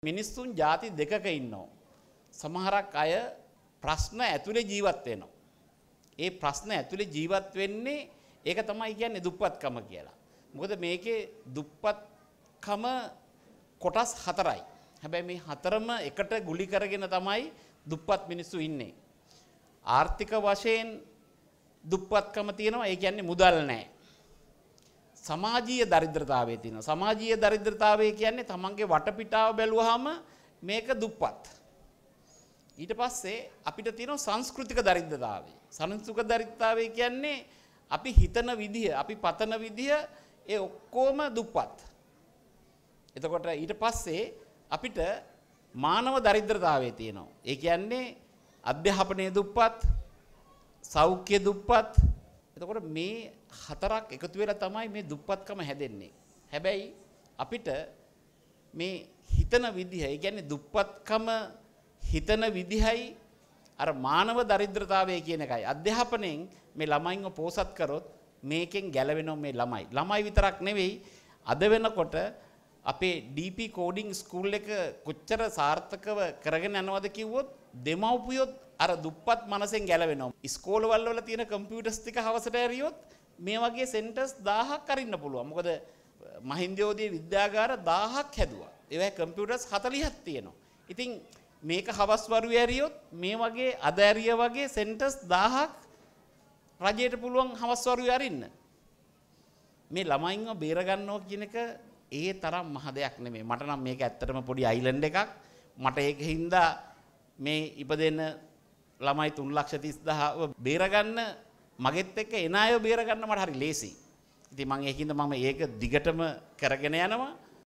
මිනිස්සුන් ಜಾති දෙකක ඉන්නවා. සමහරක් අය ප්‍රශ්න ඇතුලේ ජීවත් වෙනවා. ඒ ප්‍රශ්න ඇතුලේ ජීවත් වෙන්නේ ඒක තමයි කියන්නේ දුප්පත්කම කියලා. මොකද මේකේ දුප්පත්කම කොටස් හතරයි. හැබැයි මේ හතරම එකට ගුලි කරගෙන තමයි දුප්පත් මිනිස්සු ඉන්නේ. ආර්ථික වශයෙන් දුප්පත්කම තියෙනවා. ඒ කියන්නේ මුදල් නැහැ. සමාජීය දරිද්‍රතාවය තියෙනවා. සමාජීය දරිද්‍රතාවය කියන්නේ තමන්ගේ වටපිටාව බැලුවාම මේක දුප්පත්. ඊට පස්සේ අපිට තියෙනවා සංස්කෘතික දරිද්‍රතාවය. සංස්කෘතික දරිද්‍රතාවය කියන්නේ අපි හිතන විදිය, අපි පතන විදිය ඒ ඔක්කොම දුප්පත්. එතකොට ඊට පස්සේ අපිට මානව දරිද්‍රතාවය තියෙනවා. ඒ කියන්නේ අධ්‍යාපනයේ දුප්පත්, සෞඛ්‍ය දුප්පත්. එතකොට මේ හතරක් එකතු වෙලා තමයි මේ දුප්පත්කම හැදෙන්නේ. හැබැයි අපිට මේ හිතන විදිහ, ඒ කියන්නේ දුප්පත්කම හිතන විදිහයි අර මානව දරිද්‍රතාවය කියන එකයි. අධ්‍යාපනයෙන් මේ ළමයින්ව පෝසත් කරොත් මේකෙන් ගැලවෙනවා මේ ළමයි. ළමයි විතරක් නෙවෙයි අද වෙනකොට අපේ DP කෝඩින් ස්කූල් එක කොච්චර සාර්ථකව කරගෙන යනවද කිව්වොත් දෙමව්පියොත් අර දුප්පත් මනසෙන් ගැලවෙනවා. ඉස්කෝලවල වල තියෙන කම්පියුටර්ස් ටික හවසට ඇරියොත් මේ වගේ සෙන්ටර්ස් 1000ක් අරින්න පුළුවන්. මොකද මහින්දෝදේ විද්‍යාගාර 1000ක් හැදුවා. ඒවැ කම්පියුටර්ස් 40ක් තියෙනවා. ඉතින් මේක හවස් වරුවේ ඇරියොත් මේ වගේ අද ඇරිය වගේ සෙන්ටර්ස් 1000ක් රජයට පුළුවන් හවස් වරුවේ අරින්න. මේ ළමයින්ව බේර ගන්නවා කියන එක ඒ තරම් මහ දෙයක් නෙමෙයි. මට නම් මේක ඇත්තටම පොඩි අයිලන්ඩ් එකක්. මට ඒකින්ද මේ ඉපදෙන ළමයි 3,30,000ව බේර ගන්න මගෙත් එක්ක එන අය බේර ගන්න මට හරි ලේසි. ඉතින් මම ඒකින්ද මම ඒක දිගටම කරගෙන යනවා.